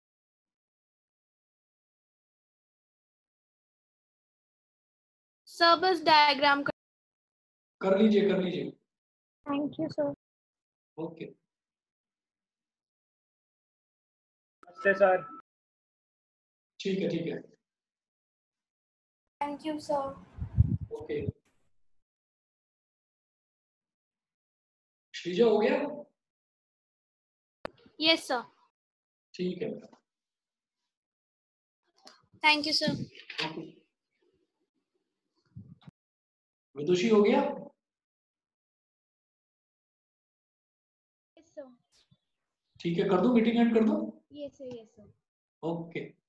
Sir बस डायग्राम कर लीजिए। Thank you sir. ओके। नमस्ते सर। ठीक है। Thank you sir. Okay. Shreeja हो गया? Yes sir. ठीक है। Thank you sir. Okay. Vidushi हो गया? Yes sir. ठीक है, कर दूं मीटिंग एंड कर दूं? Yes sir. ओके।